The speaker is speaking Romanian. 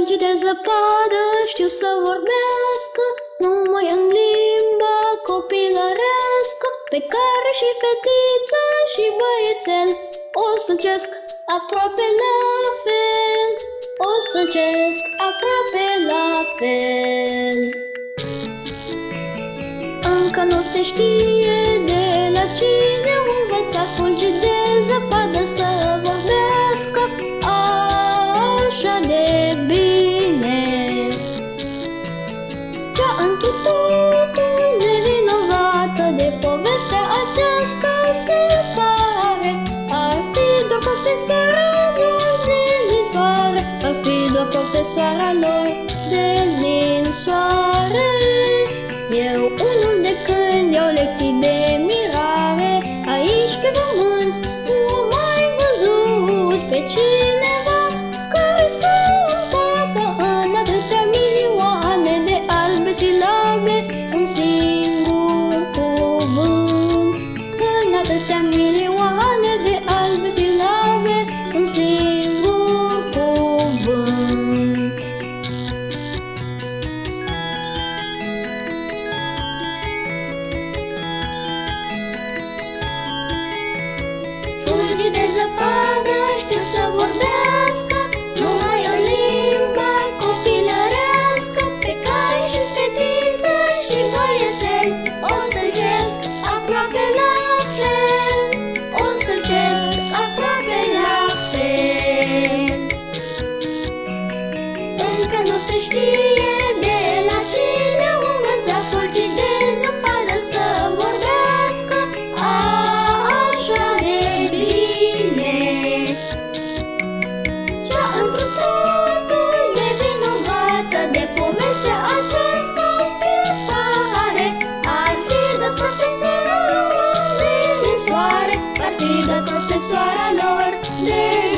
Fulgi de zăpadă știu să vorbească numai în limba copilărească, pe care și fetița și băiețel o sălcesc aproape la fel, o sălcesc aproape la fel. Încă nu se știe de la cine învățați fulgi de zăpadă să vorbească așa de bine. Cea întru totul nevinovată de povestea aceasta se pare ar fi doar profesoara lor de linsoare, ar fi doar profesoara lor de linsoare. Eu unul de când iau lecții de mirare, aici pe pământ nu am mai văzut pe cineva care să împarte în atâtea milioane de albe silabe un singur cuvânt. În atâtea milioane de albe silabe un singur cuvânt. Fulgi de zăpadă știu să vorbească numai în limba copilărească, pe care și fetiță și băiețel o sălcesc aproape la fel, o sălcesc aproape la fel. Încă nu se știe de la cine învăța fulgi de zăpadă să vorbească așa de bine. Cea întru totul nevinovată de povestea aceasta se pare ar fi de profesoara lor de linsoare, ar fi de profesoara lor de